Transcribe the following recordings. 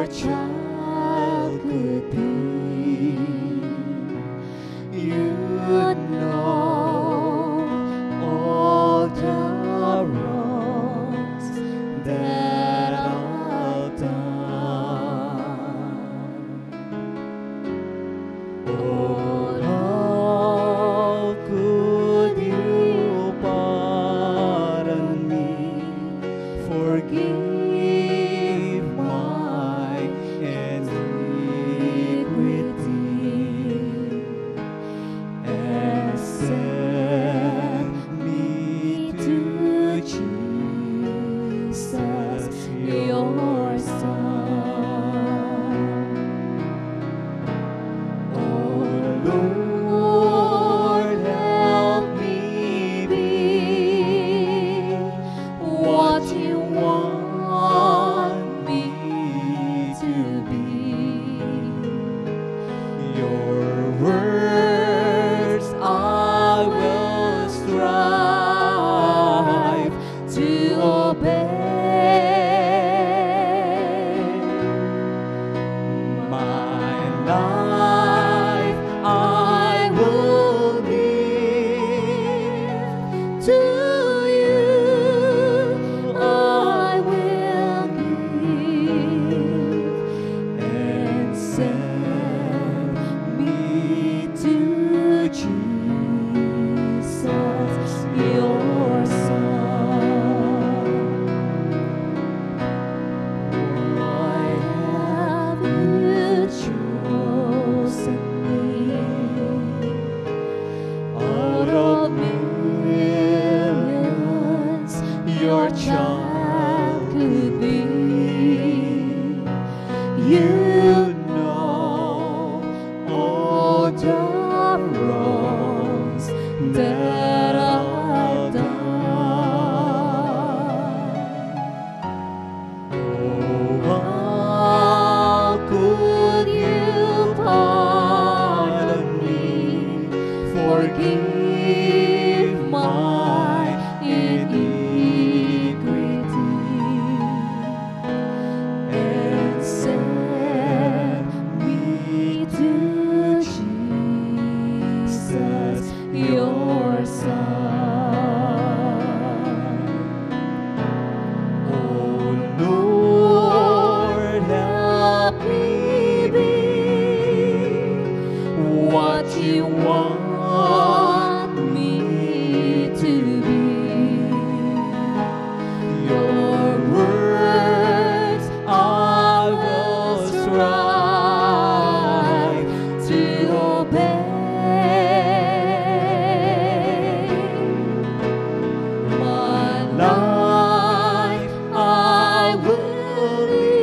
child could be. You know all the wrongs that I've done. Oh, how could you pardon me, forgive my iniquity, and send me to Jesus, your Son. Oh Lord, help me be what you want me to be. Your words I will strive to obey. My life I will give to you. I will give and send me to Jesus, your Son. Why have you chosen me out of millions? Your child could be. You know all the wrongs that I've done. Oh, how could you pardon me, forgive my iniquity, and send me to Jesus, your Son. Oh Lord, help me be what you want me to be. Your words I will strive to obey. My life I will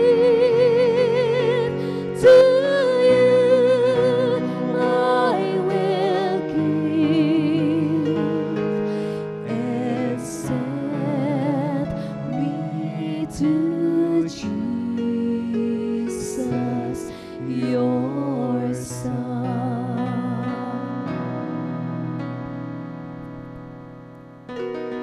live to you. I will give and send me to Jesus, your Son.